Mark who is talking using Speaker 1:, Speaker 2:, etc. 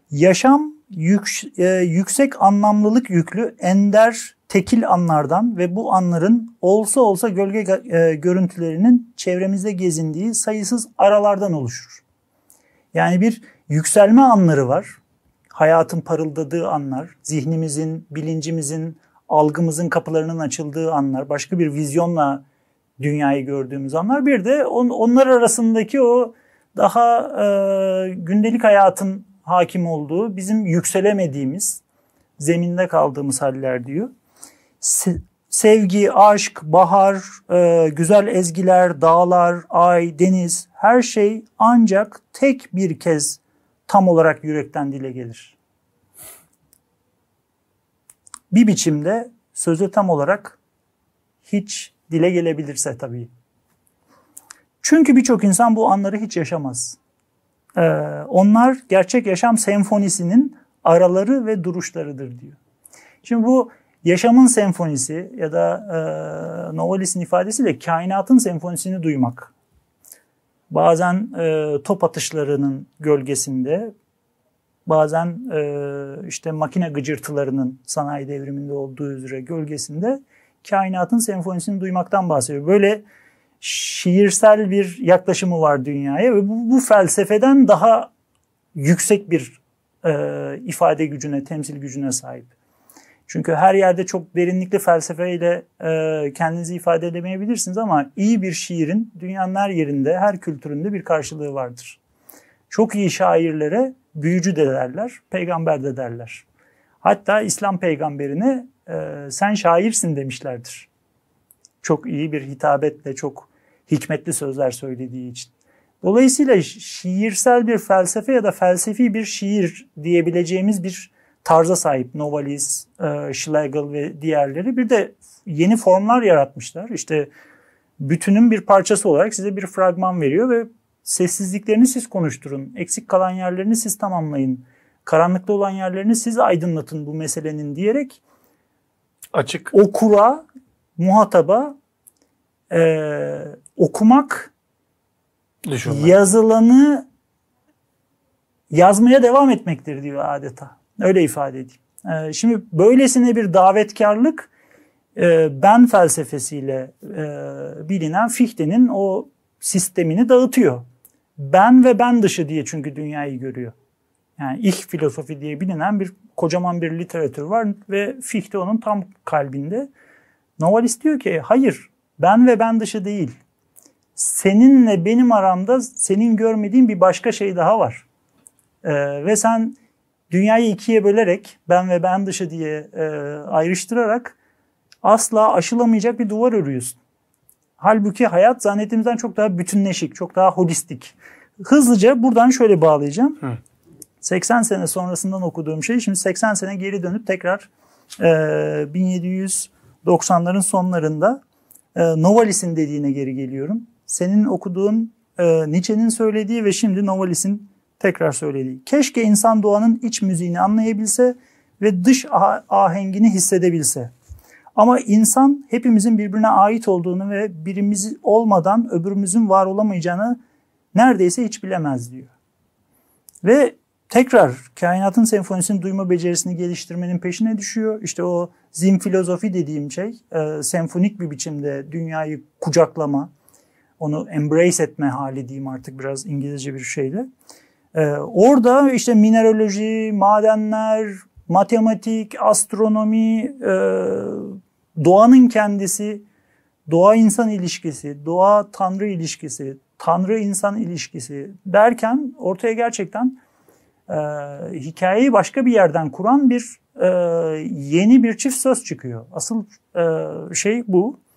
Speaker 1: Yaşam yüksek anlamlılık yüklü ender tekil anlardan ve bu anların olsa olsa gölge görüntülerinin çevremizde gezindiği sayısız aralardan oluşur. Yani bir yükselme anları var. Hayatın parıldadığı anlar, zihnimizin, bilincimizin, algımızın kapılarının açıldığı anlar, başka bir vizyonla dünyayı gördüğümüz anlar. Bir de onlar arasındaki o daha gündelik hayatın hakim olduğu, bizim yükselemediğimiz, zeminde kaldığımız haller diyor. Sevgi, aşk, bahar, güzel ezgiler, dağlar, ay, deniz, her şey ancak tek bir kez tam olarak yürekten dile gelir. Bir biçimde sözü tam olarak hiç dile gelebilirse tabii. Çünkü birçok insan bu anları hiç yaşamaz. Onlar gerçek yaşam senfonisinin araları ve duruşlarıdır diyor. Şimdi bu yaşamın senfonisi ya da Novalis'in ifadesiyle kainatın senfonisini duymak. Bazen top atışlarının gölgesinde, bazen işte makine gıcırtılarının sanayi devriminde olduğu üzere gölgesinde kainatın senfonisini duymaktan bahsediyor. Böyle şiirsel bir yaklaşımı var dünyaya ve bu felsefeden daha yüksek bir ifade gücüne, temsil gücüne sahip. Çünkü her yerde çok derinlikli felsefeyle kendinizi ifade edemeyebilirsiniz ama iyi bir şiirin dünyanın her yerinde, her kültüründe bir karşılığı vardır. Çok iyi şairlere büyücü de derler, peygamber de derler. Hatta İslam peygamberine sen şairsin demişlerdir. Çok iyi bir hitabetle, çok hikmetli sözler söylediği için. Dolayısıyla şiirsel bir felsefe ya da felsefi bir şiir diyebileceğimiz bir tarza sahip Novalis, Schlegel ve diğerleri. Bir de yeni formlar yaratmışlar. İşte bütünün bir parçası olarak size bir fragman veriyor ve sessizliklerini siz konuşturun. Eksik kalan yerlerini siz tamamlayın. Karanlıkta olan yerlerini siz aydınlatın bu meselenin diyerek
Speaker 2: açık
Speaker 1: okura, muhataba okumak,
Speaker 2: düşünmek,
Speaker 1: yazılanı yazmaya devam etmektir diyor adeta. Öyle ifade edeyim. Şimdi böylesine bir davetkarlık ben felsefesiyle bilinen Fichte'nin o sistemini dağıtıyor. Ben ve ben dışı diye çünkü dünyayı görüyor. Yani ich filozofi diye bilinen bir kocaman bir literatür var ve Fichte onun tam kalbinde. Novalis diyor ki hayır, ben ve ben dışı değil. Seninle benim aramda senin görmediğin bir başka şey daha var. Ve sen dünyayı ikiye bölerek ben ve ben dışı diye ayrıştırarak asla aşılamayacak bir duvar örüyorsun. Halbuki hayat zannettiğimizden çok daha bütünleşik, çok daha holistik. Hızlıca buradan şöyle bağlayacağım. 80 sene sonrasından okuduğum şey, şimdi 80 sene geri dönüp tekrar 1790'ların sonlarında Novalis'in dediğine geri geliyorum. Senin okuduğun Nietzsche'nin söylediği ve şimdi Novalis'in tekrar söylediği. Keşke insan doğanın iç müziğini anlayabilse ve dış ahengini hissedebilse. Ama insan hepimizin birbirine ait olduğunu ve birimiz olmadan öbürümüzün var olamayacağını neredeyse hiç bilemez diyor. Ve tekrar kainatın senfonisini duyma becerisini geliştirmenin peşine düşüyor. İşte o zim filozofi dediğim şey, senfonik bir biçimde dünyayı kucaklama, onu embrace etme hali diyeyim artık biraz İngilizce bir şeyle. Orada işte mineraloji, madenler, matematik, astronomi, doğanın kendisi, doğa-insan ilişkisi, doğa-tanrı ilişkisi, tanrı-insan ilişkisi derken ortaya gerçekten hikayeyi başka bir yerden kuran bir yeni bir çift söz çıkıyor. Asıl şey bu.